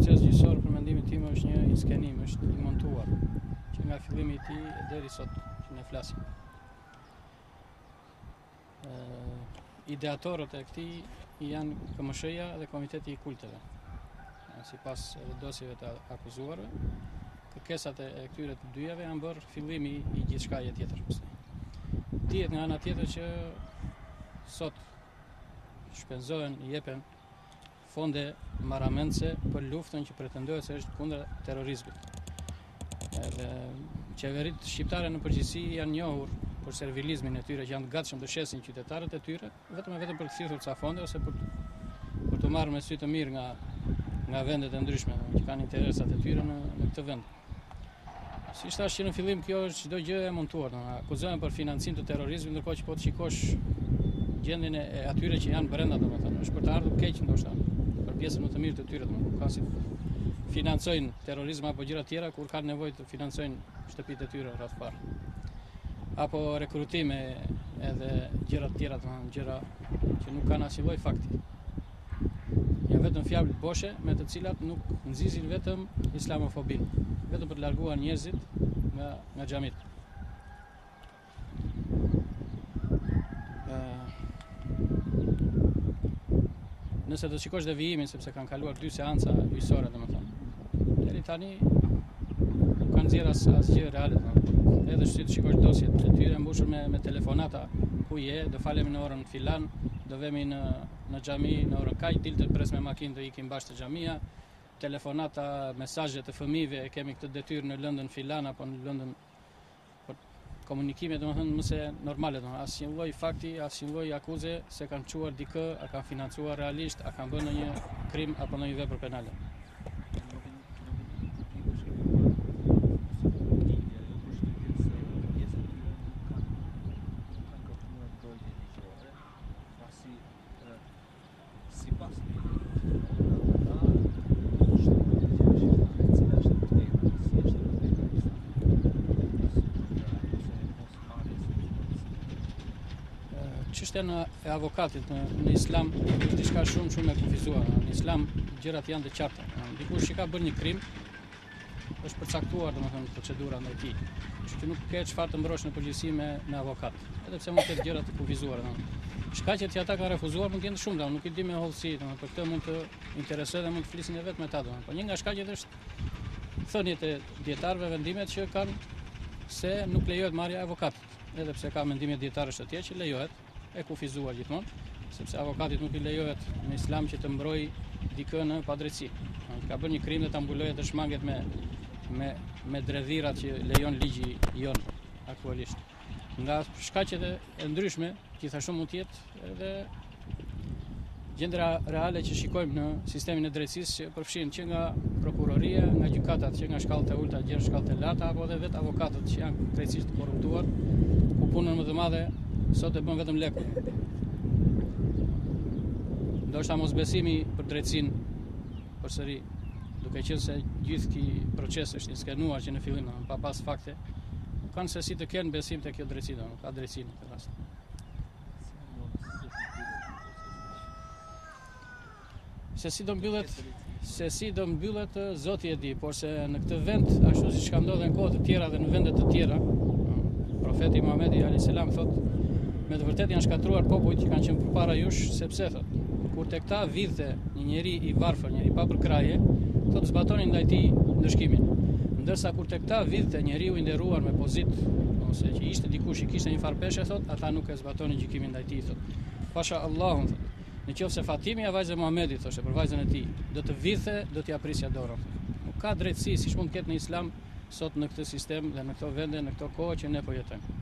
proces gjyqësor për mendimin tim është një skenim, është i montuar, që nga fillimi i tij deri sot që ne flasim. Ideatorët e këtij janë KMSH-ja dhe Komiteti i Kulteve. Sipas dosjeve të akuzuarve, kërkesat e këtyre të dyjave janë bërë fillimi i gjithçkaje tjetër. Dihet nga ana tjetër që sot shpenzohen, jepen fonde marramendse për luftën që pretendohet se është kundër terrorizmit. Edhe qeveritë shqiptare në përgjithësi janë njohur për servilizmin e tyre, që janë të gatshëm të shesin qytetarët e tyre, vetëm për të kthyer ca fonde ose për të marrë me sy të mirë nga vendet e ndryshme që kanë interesat e tyre në këtë vend. Si thash që në fillim, kjo është çdo gjë e montuar, akuzohen për financim të terrorizmit, ndërkohë që po të shikosh gjendjen e atyre që janë brenda, domethënë, është për të ardhur keq ndoshta, për pjesën më të mirë të tyre, domethënë, ka si financojnë terrorizëm apo gjëra tjera kur kanë nevojë të financojnë shtëpitë e tyre rreth parë. Apo rekrutime edhe gjëra tjera, domethënë, gjëra që nuk kanë asnjë lloj fakti. Janë vetëm fjalë boshe me të cilat nuk nxisin vetëm islamofobin, vetëm për të larguar njerëzit nga xhamit. Nëse do shikosh devijimin, sepse kanë kaluar 2 seanca gjyqësore, domethënë, deri tani nuk kanë nxjerrë asgjë reale, domethënë. Edhe si të shikosh dosjet e tyre mbushur me telefonata, ku je, do falemi në orën filan, do vemi në xhami në orën kaq, dilte pres me makinë do ikim bashkë te xhamia, telefonata, mesazhe të fëmijëve, e kemi këtë detyrë në lëndën filan apo në lëndën komunikime, domethënë mëse normale, domethënë asnjë lloj fakti, asnjë lloj akuze se kanë çuar dikë, a kanë financuar realisht, a kanë bërë ndonjë krim apo ndonjë vepër penale. Çështja e avokatit në islam është diçka shumë e kufizuar. Në islam gjërat janë të qarta. Dikush që ka bërë një krim është përcaktuar, domethënë, procedura ndaj tij. Kështu që nuk ke çfarë të mbrosh në përgjithësi me avokat. Edhe pse mund të ketë gjëra të kufizuara, shkaqet që ata kanë refuzuar mund të jenë shumë, nuk i di me hollësi, domethënë, për këtë mund të interesojë dhe mund të flisin vetëm me ta, domethënë. Po një nga shkaqet është thëniet e dietarëve, vendimet që kanë se nuk lejohet marrja e avokatit, edhe pse ka mendime dietarësh të tjerë që lejohet, e kufizuar gjithmonë, sepse avokatit nuk i lejohet në islam që të mbrojë dikë në padrejtësi. Ka bërë një krim dhe ta mbulojë të shmanget me dredhirat që lejon ligji jon aktualisht. Nga shkaqet e ndryshme, gjithashtu mund të jetë edhe gjendra reale që shikojmë në sistemin e drejtësisë, që përfshin që nga prokuroria, nga gjykatat, që nga shkallët e ulta gjen shkallët e lata, apo edhe vetë avokatët që janë krejtësisht korruptuar, ku punën më të madhe sot e bën vetëm leku. Ndoshta mosbesimi për drejtësinë përsëri, duke qenë se gjithë ky proces është i skenuar që në fillim, pa pas fakte, kanë se si të kenë besim te kjo drejtësi, nuk ka drejtësi në këtë rast. Se si do mbyllet Zoti e di, por se në këtë vend, ashtu siç ka ndodhur në kohë të tjera dhe në vende të tjera, profeti Muhamedi alayhis salam thotë, me të vërtetë janë shkatruar popujt që kanë qenë përpara jush, sepse thotë, kur tek ta vidhte një njeri i varfër, njeri pa përkraje, thotë zbatonin ndaj tij ndëshkimin. Ndërsa kur tek ta vidhte njeriu i nderuar me pozitë, ose që ishte dikush i kishte një farpeshe, thotë, ata nuk e zbatonin gjykimin ndaj tij, thotë. Pasha Allahun, thotë. Nëse Fatimia, vajza e Muhamedit, thoshte për vajzën e tij, do të vidhte, do t'i aprisja dorën. Nuk ka drejtësi siç mund të ketë në islam sot në këtë sistem dhe në këto vende, në këto kohë që ne po jetojmë.